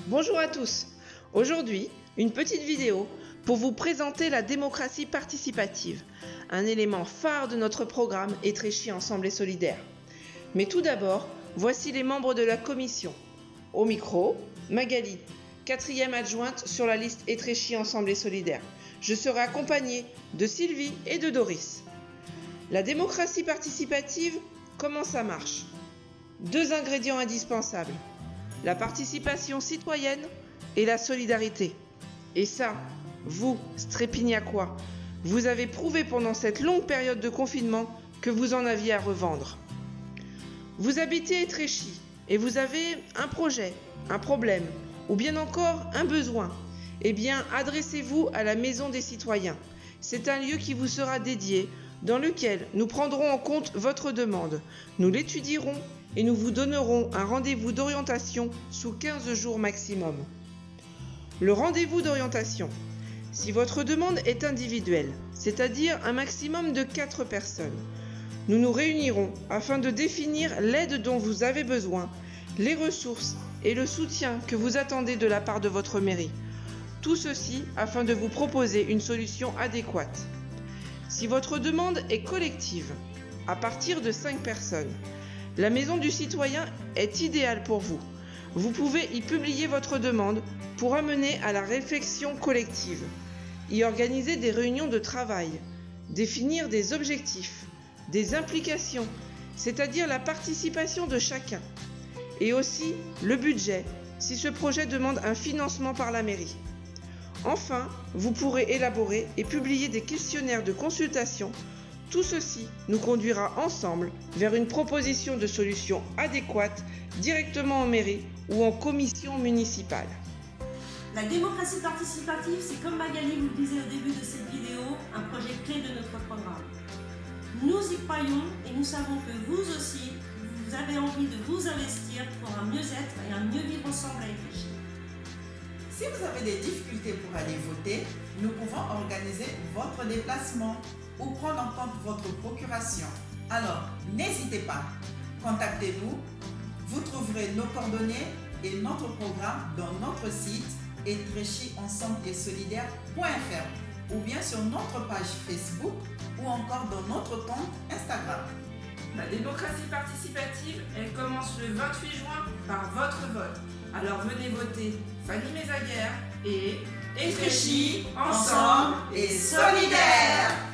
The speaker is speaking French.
Bonjour à tous. Aujourd'hui, une petite vidéo pour vous présenter la démocratie participative, un élément phare de notre programme Étréchy Ensemble et Solidaire. Mais tout d'abord, voici les membres de la commission. Au micro, Magali, 4e adjointe sur la liste Étréchy Ensemble et Solidaire. Je serai accompagnée de Sylvie et de Doris. La démocratie participative, comment ça marche? 2 ingrédients indispensables. La participation citoyenne et la solidarité. Et ça, vous, Strépignacois, vous avez prouvé pendant cette longue période de confinement que vous en aviez à revendre. Vous habitez Étréchy et vous avez un projet, un problème ou bien encore un besoin. Eh bien, adressez-vous à la Maison des Citoyens. C'est un lieu qui vous sera dédié, dans lequel nous prendrons en compte votre demande. Nous l'étudierons et nous vous donnerons un rendez-vous d'orientation sous 15 jours maximum. Le rendez-vous d'orientation. Si votre demande est individuelle, c'est-à-dire un maximum de 4 personnes, nous nous réunirons afin de définir l'aide dont vous avez besoin, les ressources et le soutien que vous attendez de la part de votre mairie. Tout ceci afin de vous proposer une solution adéquate. Si votre demande est collective, à partir de 5 personnes, la Maison du Citoyen est idéale pour vous. Vous pouvez y publier votre demande pour amener à la réflexion collective, y organiser des réunions de travail, définir des objectifs, des implications, c'est-à-dire la participation de chacun, et aussi le budget, si ce projet demande un financement par la mairie. Enfin, vous pourrez élaborer et publier des questionnaires de consultation. Tout ceci nous conduira ensemble vers une proposition de solution adéquate directement en mairie ou en commission municipale. La démocratie participative, c'est comme Magali vous le disait au début de cette vidéo, un projet clé de notre programme. Nous y croyons et nous savons que vous aussi, vous avez envie de vous investir pour un mieux-être et un mieux vivre ensemble à Étréchy. Si vous avez des difficultés pour aller voter, nous pouvons organiser votre déplacement ou prendre en compte votre procuration. Alors, n'hésitez pas, contactez-nous. Vous trouverez nos coordonnées et notre programme dans notre site etrechyensembleetsolidaire.fr ou bien sur notre page Facebook ou encore dans notre compte Instagram. La démocratie participative, elle commence le 28 juin par votre vote. Alors venez voter Fanny Mézaguer et Étréchy, ensemble et solidaire.